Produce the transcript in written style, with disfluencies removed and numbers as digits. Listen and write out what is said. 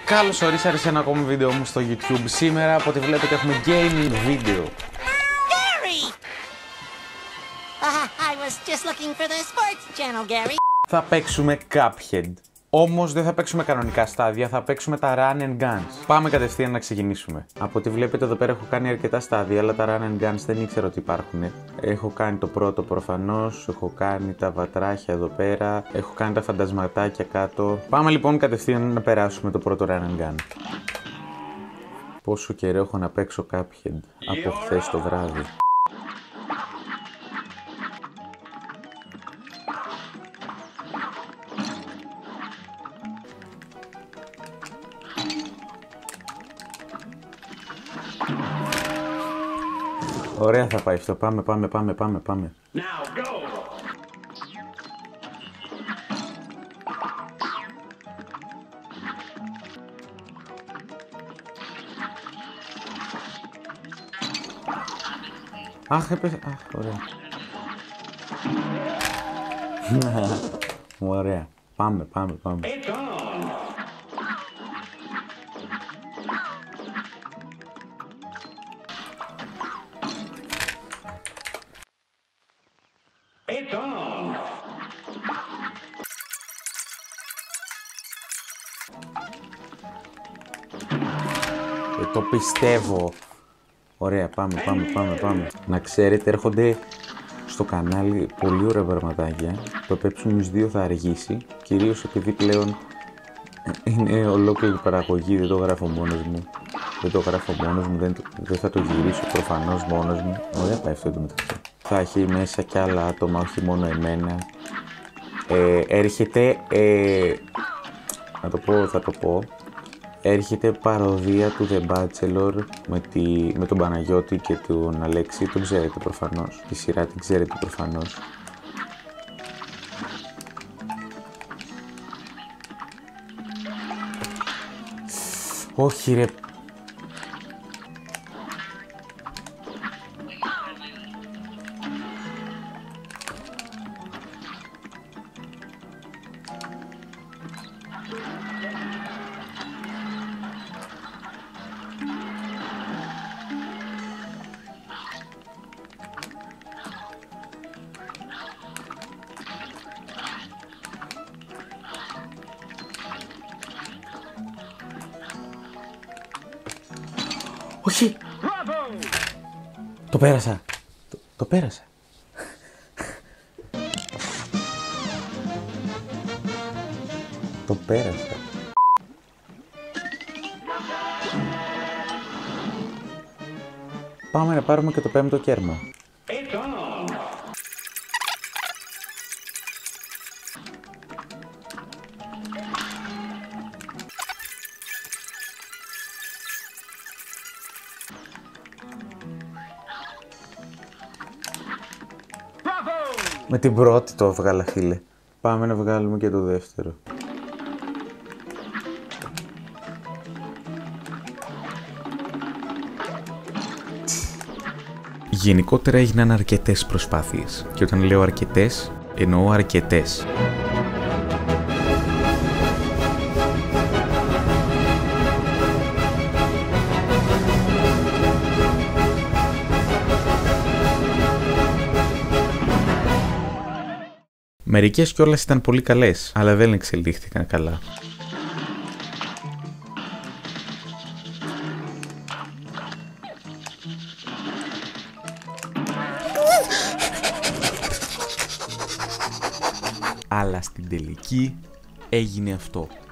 Καλώς ορίσατε σε ένα ακόμη βίντεο μου στο YouTube. Σήμερα από ό,τι βλέπετε έχουμε gaming βίντεο. Gary! I was just looking for the sports channel, Gary. Θα παίξουμε Cuphead. Όμως δεν θα παίξουμε κανονικά στάδια, θα παίξουμε τα Run and Guns. Πάμε κατευθείαν να ξεκινήσουμε. Από ό,τι βλέπετε εδώ πέρα έχω κάνει αρκετά στάδια, αλλά τα Run and Guns δεν ήξερα ότι υπάρχουν. Έχω κάνει το πρώτο προφανώς, έχω κάνει τα βατράχια εδώ πέρα, έχω κάνει τα φαντασματάκια κάτω. Πάμε λοιπόν κατευθείαν να περάσουμε το πρώτο Run and Gun. Πόσο καιρό έχω να παίξω Cuphead από χθες το βράδυ. Ωραία θα πάει αυτό. Πάμε. Now go. Αχ, έπεσε. Αχ, ωραία. Ωραία. Πάμε. It's on. It's on. Το πιστεύω. Ωραία, πάμε. Να ξέρετε, έρχονται στο κανάλι πολύ ωραία πραγματάκια. Το Pepsi 2 θα αργήσει, κυρίως επειδή πλέον είναι ολόκληρη παραγωγή, δεν το γράφω μόνος μου. Δεν θα το γυρίσω προφανώς μόνος μου. Ωραία πάει αυτό το μεταξύ. Θα έχει μέσα κι άλλα άτομα, όχι μόνο εμένα. Έρχεται, θα το πω. Έρχεται παροδία του The Bachelor με τον Παναγιώτη και τον Αλέξη. Τον ξέρετε προφανώς. Τη σειρά την ξέρετε προφανώς. Όχι ρε. Όχι! Το πέρασα! Το πέρασα! Το πέρασα! Πάμε να πάρουμε και το πέμπτο κέρμα. It's on. Με την πρώτη το έβγαλα, φίλε. Πάμε να βγάλουμε και το δεύτερο. Γενικότερα έγιναν αρκετές προσπάθειες. Και όταν λέω αρκετές, εννοώ αρκετές. Μερικές κιόλας ήταν πολύ καλές, αλλά δεν εξελίχθηκαν καλά. Αλλά στην τελική έγινε αυτό.